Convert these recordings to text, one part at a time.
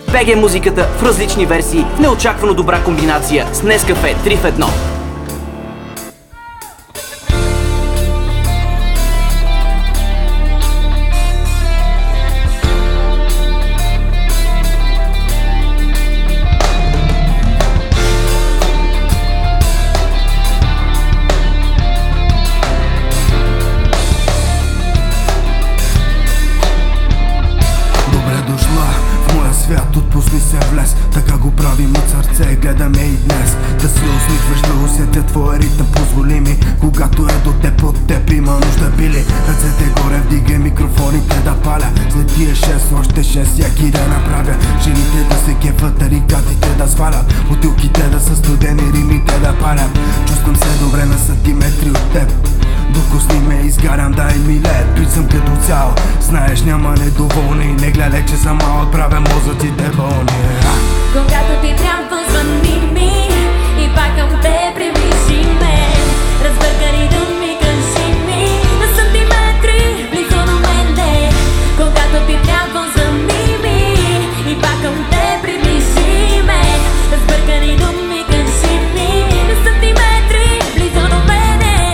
БГ музиката в различни версии, в неочаквано добра комбинация с Нескафе 3 в 1. Отпусни се влез, така го правим от сърце, гледаме и днес. Да се усмихваш, да усетя твоя ритъм, позволи ми. Когато е до теб, от теб има нужда били. Ръцете горе, вдигай микрофоните да паля. След тия 6, още 6, яки да направя. Жените да се кефат, тарикатите да свалят. Бутилките да са студени, римите да палят. Чувствам се добре на сантиметри от теб. Докосни ме, изгарям, дай ми лед. Бит съм като цял, знаеш няма недоволни. Не гледай, че съм малък, правя мозъците болни. Когато ти трябва, звъни ми и пак към те приближи ме. Разбъркани думи, кажи ми на сантиметри близо до мене. Когато ти трябва, звъни ми и пак към те приближи ме. Разбъркани думи, кажи ми на сантиметри близо до мене.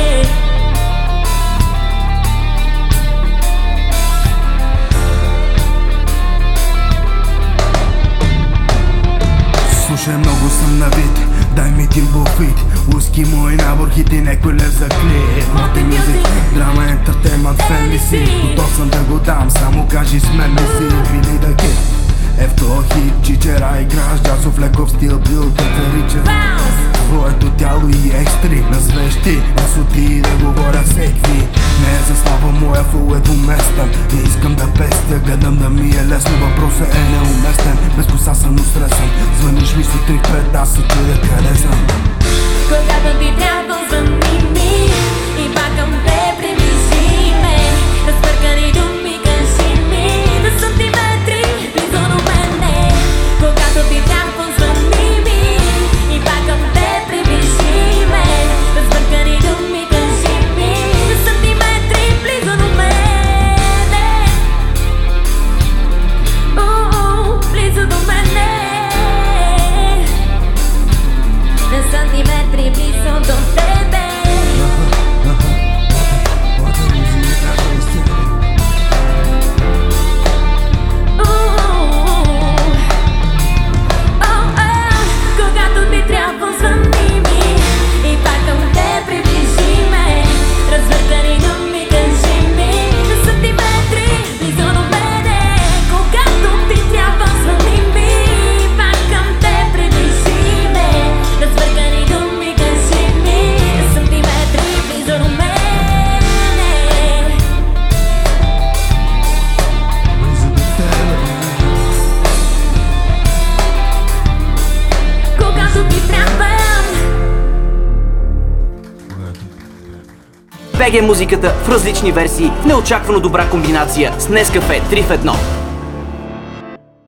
Слушай, много съм на вид, дай ми един буфит. Уиски, мой набор, хити, некой лев за клип. Моти мюзик, драма, ентертеймент, фен ли си? Готов съм да го дам, само кажи с мен ли си? Вили да кит, ефто хит, чичера играш, джазов леков стил, бил да те рича. Твоето тяло и екстри, на свещи, аз оти да говоря всекви. Не е за слава моя, фул е двуместен. Не искам да пестя, гледам да ми е лесно. Въпросът е неуместен, без коса съм устресен. Звъниш ми сутрин пред, аз се чудя къде съм. Когато ти трябва, звъни ми и пак към те приближи ме. Разбъркани думи, кажи ми на сантиметри близо до мене. Когато ти трябва, звъни ми и пак към те приближи ме. Разбъркани думи, кажи ми на сантиметри близо до мене. Близо до мене. На сантиметри близо до тебе. Когато ти трябва, звъни ми и пак към те приближи ме. Развъртани думи, кажи ми на сантиметри близо до мене. Когато ти трябва, звъни ми и пак към те приближи ме. Развъртани думи, кажи ми на сантиметри близо до мене. Когато ти трябва. БГ музиката в различни версии, в неочаквано добра комбинация с Нескафе 3 в 1.